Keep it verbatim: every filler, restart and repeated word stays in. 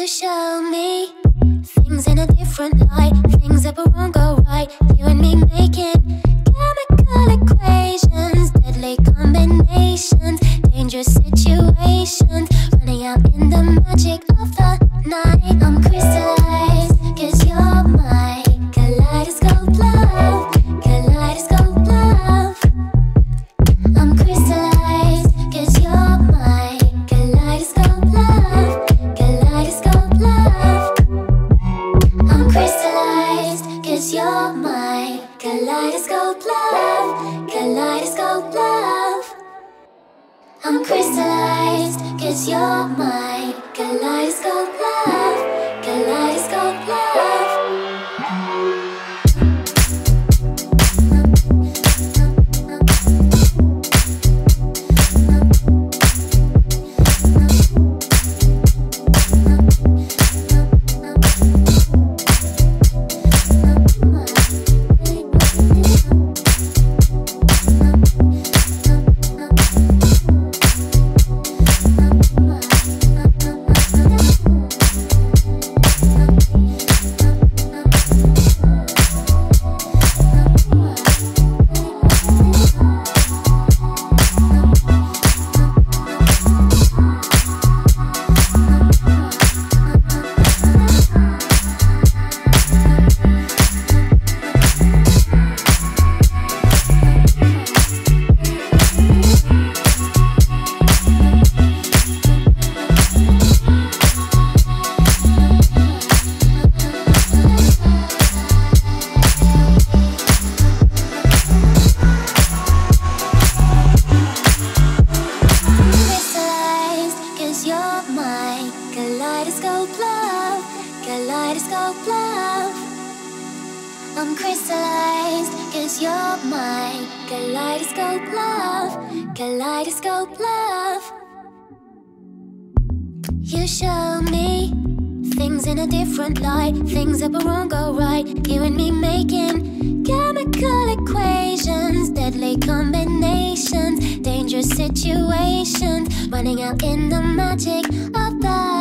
show me things in a different light, things that won't go right. You and me making chemical equations, deadly combinations, dangerous situations, running out in the magic of the night. I'm crystallized, cause you're my kaleidoscope love, kaleidoscope love. I'm crystallized, cause you're my kaleidoscope love, kaleidoscope love. I'm crystallized, cause you're my kaleidoscope love, kaleidoscope love. I'm crystallized, cause you're my kaleidoscope love, kaleidoscope love. Kaleidoscope love, kaleidoscope love. I'm crystallized, cause you're my kaleidoscope love, kaleidoscope love. You show me things in a different light, things that won't go right. You and me making chemical equations, deadly combinations, dangerous situations, running out in the magic of the